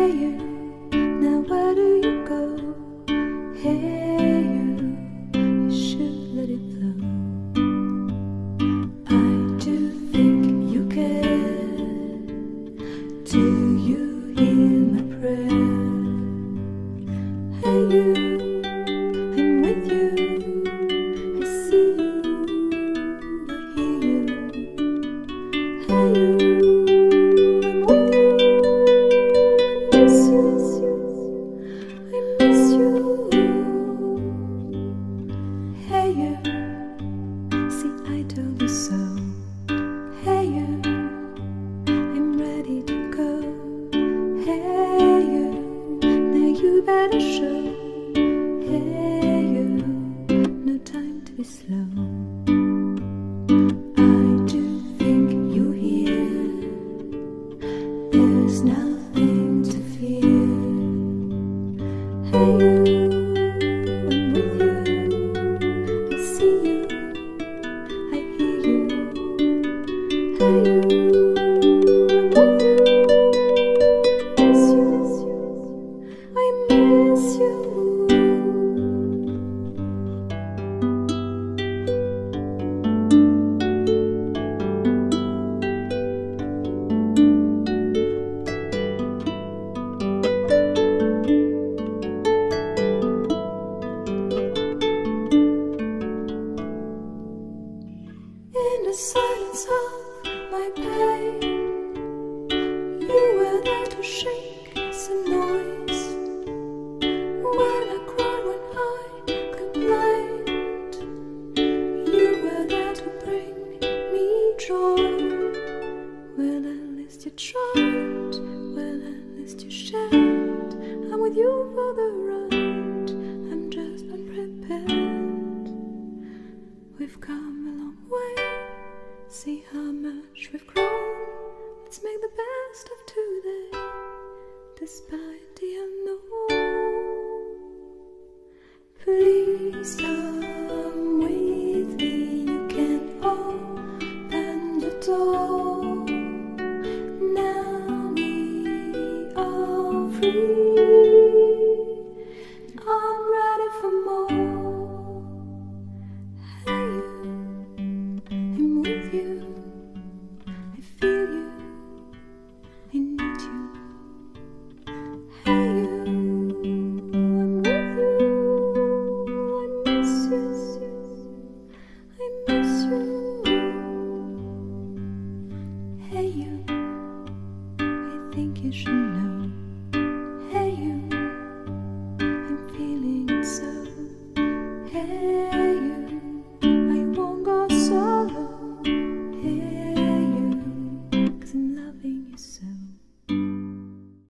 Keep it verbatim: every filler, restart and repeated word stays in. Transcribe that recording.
Hey you, now where do you go? Hey you, you should let it flow. I do think you care. Do you hear my prayer? Hey you, I'm with you. I see you, I hear you. Hey you, I'm with you. I miss you, I miss you. Hey you, see I told you so. Hey you, I'm ready to go. Hey you, now you better show. Hey you, no time to be slow. I do think you hear. There's nothing to fear. Hey you, I'm with you. I see you, I hear you. Hey you, I'm with you. I miss you, I miss you. In the silence of my pain, you were there to shake some noise. When I cried, when I complained, you were there to bring me joy. Well, at least you tried, well, at least you shared. I'm with you for the ride, I'm just unprepared. We've come a long way, see how much we've grown. Let's make the best of today, despite the unknown. Please come with me, you can open the door. Now we are free.